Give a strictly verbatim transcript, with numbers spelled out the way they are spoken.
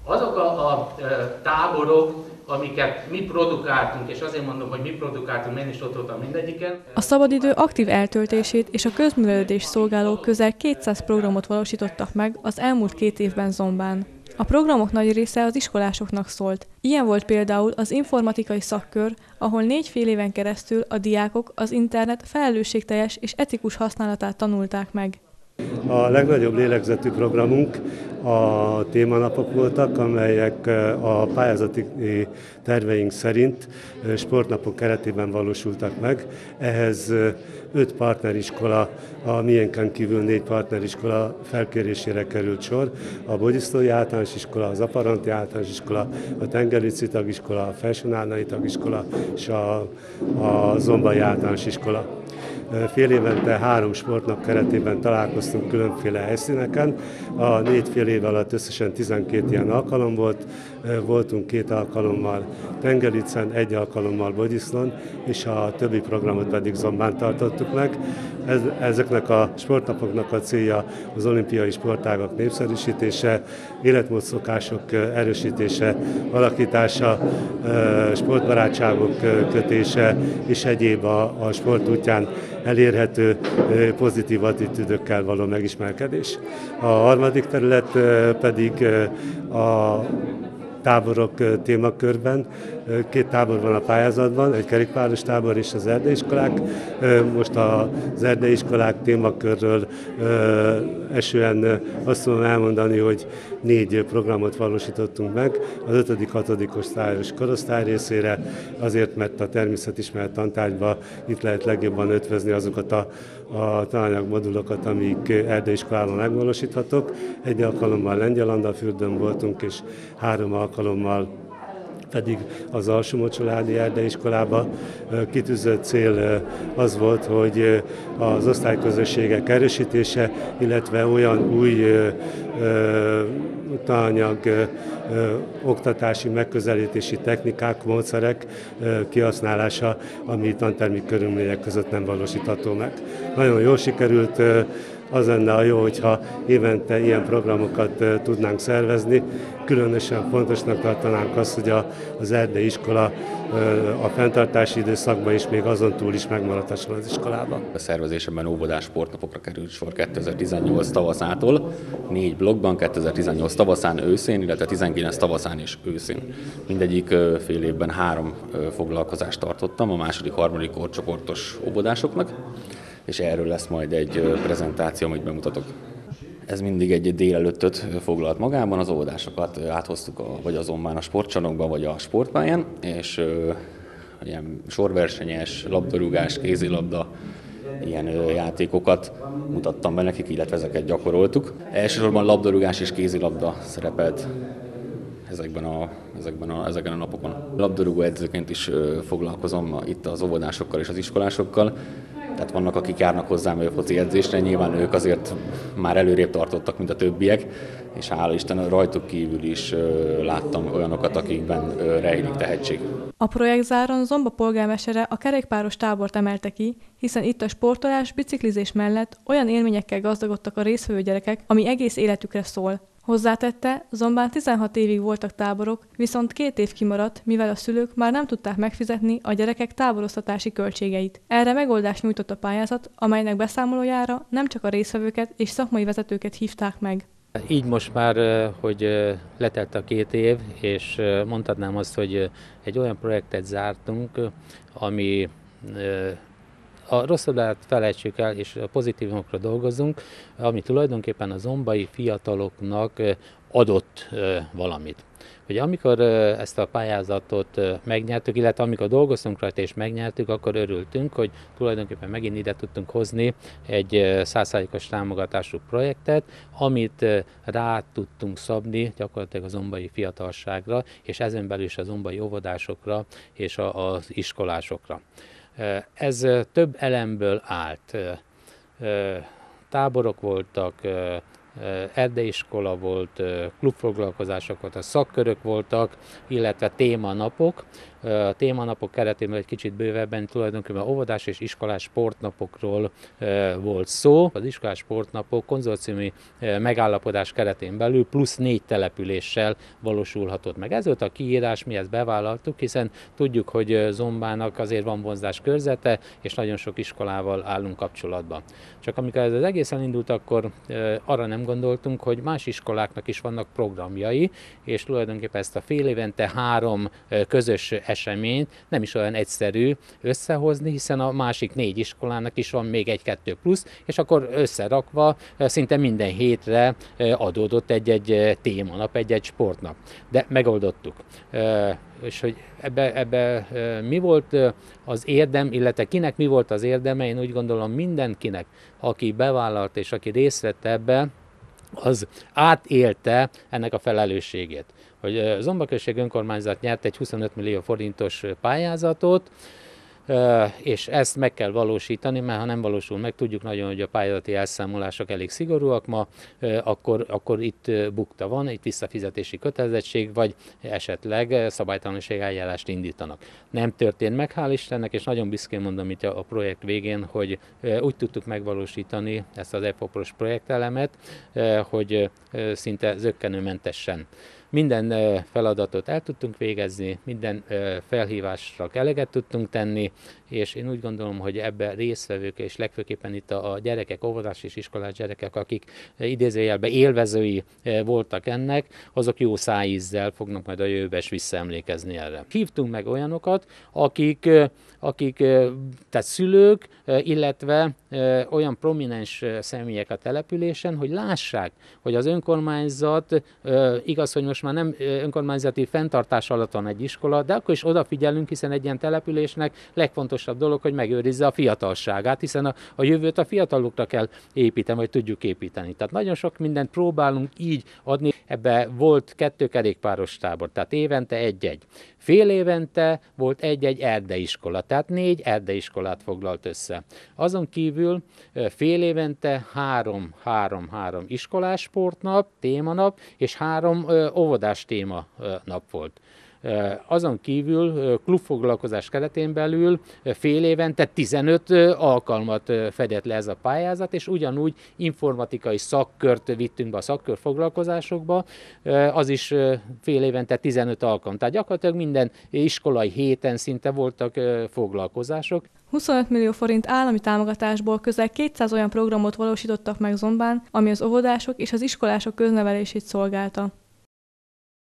Azok a, a táborok, amiket mi produkáltunk, és azért mondom, hogy mi produkáltunk, én is ott voltam mindegyiken. A szabadidő aktív eltöltését és a közművelődés szolgáló közel kétszáz programot valósítottak meg az elmúlt két évben Zombán. A programok nagy része az iskolásoknak szólt. Ilyen volt például az informatikai szakkör, ahol négy fél éven keresztül a diákok az internet felelősségteljes és etikus használatát tanulták meg. A legnagyobb lélegzetű programunk a témanapok voltak, amelyek a pályázati terveink szerint sportnapok keretében valósultak meg. Ehhez öt partneriskola, a miénken kívül négy partneriskola felkérésére került sor. A Bogyisztói Általános Iskola, az Aparanti Általános Iskola, a Tengervici Tagiskola, a Felsőnárnai Tagiskola és a, a Zombai Általános Iskola. Fél évente három sportnap keretében találkoztunk különféle helyszíneken. A négy fél év alatt összesen tizenkét ilyen alkalom volt. Voltunk két alkalommal Tengericen, egy alkalommal Bogyiszlón, és a többi programot pedig Zombán tartottuk meg. Ez, ezeknek a sportnapoknak a célja az olimpiai sportágak népszerűsítése, életmódszokások erősítése, alakítása, sportbarátságok kötése és egyéb a, a sport útján elérhető pozitív attitűdökkel való megismerkedés. A harmadik terület pedig a táborok témakörben. Két tábor van a pályázatban, egy kerékpáros tábor és az erdélyiskolák. Most az erdélyiskolák témakörről esően azt tudom elmondani, hogy négy programot valósítottunk meg az ötödik hatodik osztályos korosztály részére, azért, mert a természetismeret tantárgyba itt lehet legjobban ötvözni azokat a, a tananyagmodulokat, amik erdélyiskolában megvalósíthatók. Egy alkalommal Lengyel-Andafürdőn voltunk, és három alkalommal pedig az Alsó-Mocsoládi Erdélyiskolába. Kitűzött cél az volt, hogy az osztályközösségek erősítése, illetve olyan új tananyag oktatási megközelítési technikák, módszerek kihasználása, ami tantermi körülmények között nem valósítható meg. Nagyon jól sikerült. Az lenne a jó, hogyha évente ilyen programokat tudnánk szervezni. Különösen fontosnak tartanánk azt, hogy az erdélyi iskola a fenntartási időszakban is, még azon túl is megmaradhasson az iskolában. A szervezésében óvodás sportnapokra került sor kétezer-tizennyolc tavaszától, négy blokkban, kétezer-tizennyolc tavaszán, őszén, illetve tizenkilenc tavaszán és őszén. Mindegyik fél évben három foglalkozást tartottam a második, harmadik korcsoportos óvodásoknak, és erről lesz majd egy prezentáció, amit bemutatok. Ez mindig egy délelőttöt foglalt magában, az óvodásokat áthoztuk a, vagy a Zombán a sportcsarnokba, vagy a sportpályán, és ö, ilyen sorversenyes, labdarúgás, kézilabda, ilyen ö, játékokat mutattam be nekik, illetve ezeket gyakoroltuk. Elsősorban labdarúgás és kézilabda szerepelt ezekben a, ezekben a, ezeken a napokon. Labdarúgó edzőként is ö, foglalkozom itt az óvodásokkal és az iskolásokkal. Tehát vannak, akik járnak hozzám a foci edzésre, nyilván ők azért már előrébb tartottak, mint a többiek, és hála Isten rajtuk kívül is ö, láttam olyanokat, akikben ö, rejlik tehetség. A projektzáron Zomba polgármestere a kerékpáros tábort emelte ki, hiszen itt a sportolás, biciklizés mellett olyan élményekkel gazdagodtak a résztvevő gyerekek, ami egész életükre szól. Hozzátette, Zombán tizenhat évig voltak táborok, viszont két év kimaradt, mivel a szülők már nem tudták megfizetni a gyerekek táboroztatási költségeit. Erre megoldást nyújtott a pályázat, amelynek beszámolójára nem csak a résztvevőket és szakmai vezetőket hívták meg. Így most már, hogy letelt a két év, és mondhatnám azt, hogy egy olyan projektet zártunk, ami a rosszabbat felejtsük el, és a pozitívumokra dolgozunk, ami tulajdonképpen a zombai fiataloknak adott valamit. Ugye amikor ezt a pályázatot megnyertük, illetve amikor dolgoztunk rajta és megnyertük, akkor örültünk, hogy tulajdonképpen megint ide tudtunk hozni egy száz százalékos támogatású projektet, amit rá tudtunk szabni gyakorlatilag a zombai fiatalságra, és ezen belül is a zombai óvodásokra és az iskolásokra. Ez több elemből állt. Táborok voltak, erdélyiskola volt, klubfoglalkozások voltak, szakkörök voltak, illetve témanapok. a témanapok keretében egy kicsit bővebben tulajdonképpen óvodás és iskolás sportnapokról volt szó. Az iskolás sportnapok konzorciumi megállapodás keretén belül plusz négy településsel valósulhatott meg. Ez volt a kiírás, mi ezt bevállaltuk, hiszen tudjuk, hogy Zombának azért van vonzás körzete, és nagyon sok iskolával állunk kapcsolatban. Csak amikor ez az egész elindult, akkor arra nem gondoltunk, hogy más iskoláknak is vannak programjai, és tulajdonképpen ezt a fél évente három közös eseményt nem is olyan egyszerű összehozni, hiszen a másik négy iskolának is van még egy-kettő plusz, és akkor összerakva szinte minden hétre adódott egy-egy témanap, egy-egy sportnap. De megoldottuk. És hogy ebbe, ebbe mi volt az érdem, illetve kinek mi volt az érdeme, én úgy gondolom mindenkinek, aki bevállalt és aki részt vett ebbe, az átélte ennek a felelősségét. Hogy Zomba község önkormányzat nyert egy huszonöt millió forintos pályázatot, és ezt meg kell valósítani, mert ha nem valósul meg, tudjuk nagyon, hogy a pályázati elszámolások elég szigorúak ma, akkor, akkor itt bukta van, itt visszafizetési kötelezettség, vagy esetleg szabálytalanság eljárást indítanak. Nem történt meg, hál' Istennek, és nagyon büszkén mondom itt a projekt végén, hogy úgy tudtuk megvalósítani ezt az e fopros projektelemet, hogy szinte zökkenőmentesen. Minden feladatot el tudtunk végezni, minden felhívásra eleget tudtunk tenni, és én úgy gondolom, hogy ebben résztvevők, és legfőképpen itt a gyerekek, óvodás és iskolás gyerekek, akik idézőjelben élvezői voltak ennek, azok jó szájízzel fognak majd a jövőben is visszaemlékezni erre. Hívtunk meg olyanokat, akik, akik tehát szülők, illetve olyan prominens személyek a településen, hogy lássák, hogy az önkormányzat, igaz, hogy most már nem önkormányzati fenntartás alatt van egy iskola, de akkor is odafigyelünk, hiszen egy ilyen településnek legfontosabb dolog, hogy megőrizze a fiatalságát, hiszen a, a jövőt a fiatalokra kell építeni, vagy tudjuk építeni. Tehát nagyon sok mindent próbálunk így adni. Ebbe volt kettő kerékpáros tábor, tehát évente egy-egy. Fél évente volt egy-egy erdeiskola, tehát négy erdeiskolát foglalt össze. Azon kívül fél évente három, három, három iskolás sportnap, témanap, és három óvodás témanap volt. Azon kívül klubfoglalkozás keretén belül fél évente tizenöt alkalmat fedett le ez a pályázat, és ugyanúgy informatikai szakkört vittünk be a szakkörfoglalkozásokba, az is fél évente tizenöt alkalom. Tehát gyakorlatilag minden iskolai héten szinte voltak foglalkozások. huszonöt millió forint állami támogatásból közel kétszáz olyan programot valósítottak meg Zombán, ami az óvodások és az iskolások köznevelését szolgálta.